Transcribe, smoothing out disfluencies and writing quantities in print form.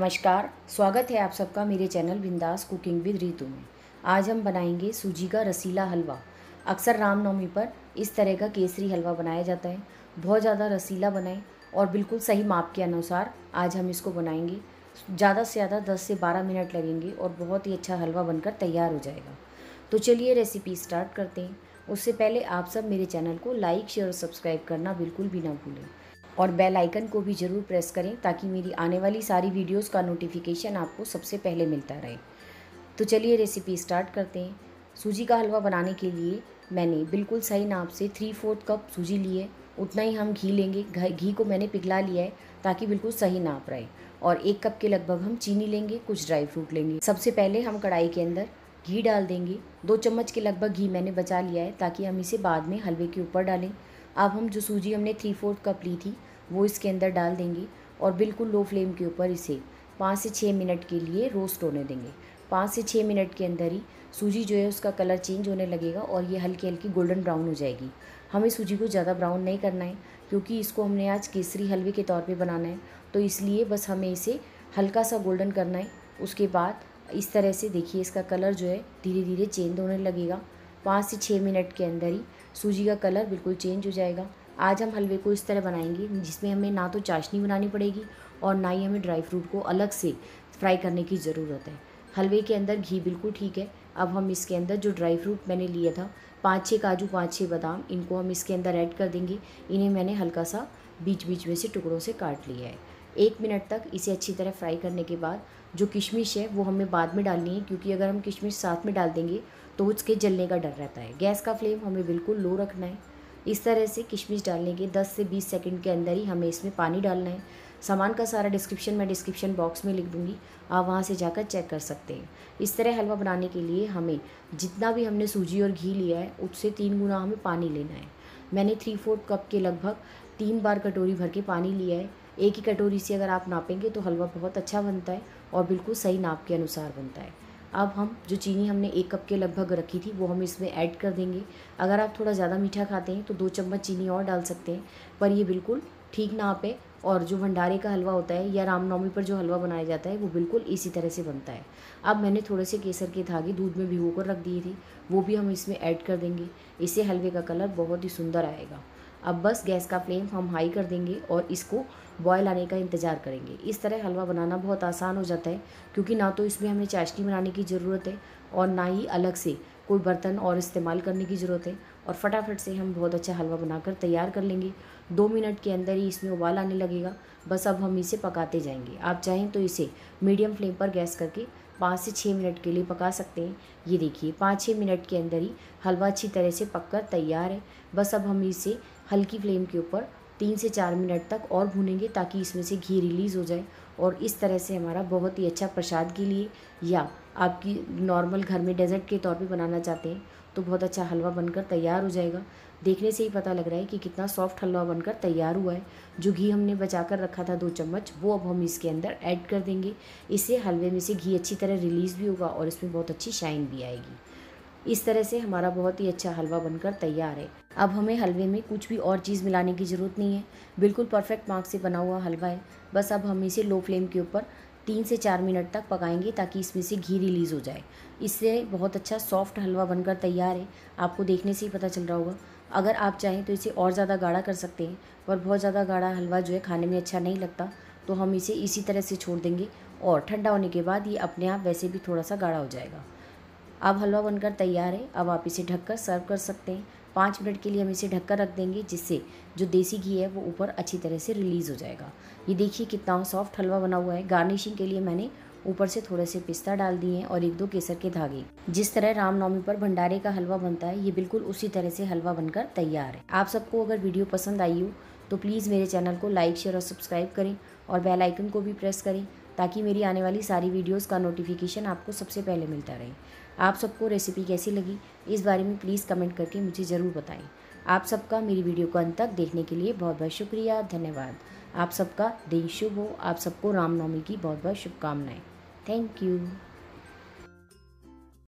नमस्कार, स्वागत है आप सबका मेरे चैनल बिंदास कुकिंग विद रीतू में। आज हम बनाएंगे सूजी का रसीला हलवा। अक्सर रामनवमी पर इस तरह का केसरी हलवा बनाया जाता है। बहुत ज़्यादा रसीला बनाएं और बिल्कुल सही माप के अनुसार आज हम इसको बनाएंगे। ज़्यादा से ज़्यादा 10 से 12 मिनट लगेंगे और बहुत ही अच्छा हलवा बनकर तैयार हो जाएगा। तो चलिए रेसिपी स्टार्ट करते हैं। उससे पहले आप सब मेरे चैनल को लाइक, शेयर और सब्सक्राइब करना बिल्कुल भी ना भूलें और बेल आइकन को भी ज़रूर प्रेस करें ताकि मेरी आने वाली सारी वीडियोस का नोटिफिकेशन आपको सबसे पहले मिलता रहे। तो चलिए रेसिपी स्टार्ट करते हैं। सूजी का हलवा बनाने के लिए मैंने बिल्कुल सही नाप से 3/4 कप सूजी ली है। उतना ही हम घी लेंगे। घी को मैंने पिघला लिया है ताकि बिल्कुल सही नाप रहे। और 1 कप के लगभग हम चीनी लेंगे, कुछ ड्राई फ्रूट लेंगे। सबसे पहले हम कढ़ाई के अंदर घी डाल देंगे। 2 चम्मच के लगभग घी मैंने बचा लिया है ताकि हम इसे बाद में हलवे के ऊपर डालें। अब हम जो सूजी हमने 3/4 कप ली थी वो इसके अंदर डाल देंगे और बिल्कुल लो फ्लेम के ऊपर इसे 5 से 6 मिनट के लिए रोस्ट होने देंगे। 5 से 6 मिनट के अंदर ही सूजी जो है उसका कलर चेंज होने लगेगा और ये हल्की हल्की गोल्डन ब्राउन हो जाएगी। हमें सूजी को ज़्यादा ब्राउन नहीं करना है क्योंकि इसको हमने आज केसरी हलवे के तौर पे बनाना है, तो इसलिए बस हमें इसे हल्का सा गोल्डन करना है। उसके बाद इस तरह से देखिए इसका कलर जो है धीरे धीरे चेंज होने लगेगा। 5 से 6 मिनट के अंदर ही सूजी का कलर बिल्कुल चेंज हो जाएगा। आज हम हलवे को इस तरह बनाएंगे जिसमें हमें ना तो चाशनी बनानी पड़ेगी और ना ही हमें ड्राई फ्रूट को अलग से फ्राई करने की ज़रूरत है। हलवे के अंदर घी बिल्कुल ठीक है। अब हम इसके अंदर जो ड्राई फ्रूट मैंने लिया था 5-6 काजू, 5-6 बादाम, इनको हम इसके अंदर ऐड कर देंगे। इन्हें मैंने हल्का सा बीच बीच में से टुकड़ों से काट लिया है। 1 मिनट तक इसे अच्छी तरह फ्राई करने के बाद जो किशमिश है वो हमें बाद में डालनी है, क्योंकि अगर हम किशमिश साथ में डाल देंगे तो उसके जलने का डर रहता है। गैस का फ्लेम हमें बिल्कुल लो रखना है। इस तरह से किशमिश डालने के 10 से 20 सेकंड के अंदर ही हमें इसमें पानी डालना है। सामान का सारा डिस्क्रिप्शन मैं डिस्क्रिप्शन बॉक्स में लिख दूंगी, आप वहाँ से जाकर चेक कर सकते हैं। इस तरह हलवा बनाने के लिए हमें जितना भी हमने सूजी और घी लिया है उससे 3 गुना हमें पानी लेना है। मैंने 3/4 कप के लगभग 3 बार कटोरी भर के पानी लिया है। एक ही कटोरी से अगर आप नापेंगे तो हलवा बहुत अच्छा बनता है और बिल्कुल सही नाप के अनुसार बनता है। अब हम जो चीनी हमने 1 कप के लगभग रखी थी वो हम इसमें ऐड कर देंगे। अगर आप थोड़ा ज़्यादा मीठा खाते हैं तो 2 चम्मच चीनी और डाल सकते हैं, पर ये बिल्कुल ठीक नाप है। और जो भंडारे का हलवा होता है या रामनवमी पर जो हलवा बनाया जाता है वो बिल्कुल इसी तरह से बनता है। अब मैंने थोड़े से केसर के धागे दूध में भिगो कर रख दिए थे, वो भी हम इसमें ऐड कर देंगे। इससे हलवे का कलर बहुत ही सुंदर आएगा। अब बस गैस का फ्लेम हम हाई कर देंगे और इसको बॉयल आने का इंतज़ार करेंगे। इस तरह हलवा बनाना बहुत आसान हो जाता है क्योंकि ना तो इसमें हमें चाशनी बनाने की ज़रूरत है और ना ही अलग से कोई बर्तन और इस्तेमाल करने की ज़रूरत है, और फटाफट से हम बहुत अच्छा हलवा बनाकर तैयार कर लेंगे। 2 मिनट के अंदर ही इसमें उबाल आने लगेगा। बस अब हम इसे पकाते जाएंगे। आप चाहें तो इसे मीडियम फ्लेम पर गैस करके 5 से 6 मिनट के लिए पका सकते हैं। ये देखिए 5-6 मिनट के अंदर ही हलवा अच्छी तरह से पककर तैयार है। बस अब हम इसे हल्की फ्लेम के ऊपर 3 से 4 मिनट तक और भूनेंगे ताकि इसमें से घी रिलीज़ हो जाए। और इस तरह से हमारा बहुत ही अच्छा प्रसाद के लिए या आपकी नॉर्मल घर में डेजर्ट के तौर पे बनाना चाहते हैं तो बहुत अच्छा हलवा बनकर तैयार हो जाएगा। देखने से ही पता लग रहा है कि कितना सॉफ्ट हलवा बनकर तैयार हुआ है। जो घी हमने बचा कर रखा था 2 चम्मच, वो अब हम इसके अंदर ऐड कर देंगे। इससे हलवे में से घी अच्छी तरह रिलीज़ भी होगा और इसमें बहुत अच्छी शाइन भी आएगी। इस तरह से हमारा बहुत ही अच्छा हलवा बनकर तैयार है। अब हमें हलवे में कुछ भी और चीज़ मिलाने की ज़रूरत नहीं है, बिल्कुल परफेक्ट मार्क से बना हुआ हलवा है। बस अब हम इसे लो फ्लेम के ऊपर 3 से 4 मिनट तक पकाएंगे ताकि इसमें से घी रिलीज़ हो जाए। इससे बहुत अच्छा सॉफ्ट हलवा बनकर तैयार है। आपको देखने से ही पता चल रहा होगा। अगर आप चाहें तो इसे और ज़्यादा गाढ़ा कर सकते हैं, पर बहुत ज़्यादा गाढ़ा हलवा जो है खाने में अच्छा नहीं लगता, तो हम इसे इसी तरह से छोड़ देंगे और ठंडा होने के बाद ये अपने आप वैसे भी थोड़ा सा गाढ़ा हो जाएगा। अब हलवा बनकर तैयार है। अब आप इसे ढककर सर्व कर सकते हैं। 5 मिनट के लिए हम इसे ढककर रख देंगे जिससे जो देसी घी है वो ऊपर अच्छी तरह से रिलीज़ हो जाएगा। ये देखिए कितना सॉफ्ट हलवा बना हुआ है। गार्निशिंग के लिए मैंने ऊपर से थोड़े से पिस्ता डाल दिए हैं और 1-2 केसर के धागे। जिस तरह रामनवमी पर भंडारे का हलवा बनता है ये बिल्कुल उसी तरह से हलवा बनकर तैयार है। आप सबको अगर वीडियो पसंद आई हो तो प्लीज़ मेरे चैनल को लाइक, शेयर और सब्सक्राइब करें और बेल आइकन को भी प्रेस करें ताकि मेरी आने वाली सारी वीडियोस का नोटिफिकेशन आपको सबसे पहले मिलता रहे। आप सबको रेसिपी कैसी लगी इस बारे में प्लीज़ कमेंट करके मुझे ज़रूर बताएं। आप सबका मेरी वीडियो को अंत तक देखने के लिए बहुत बहुत शुक्रिया, धन्यवाद। आप सबका दिन शुभ हो। आप सबको रामनवमी की बहुत बहुत शुभकामनाएं। Thank you.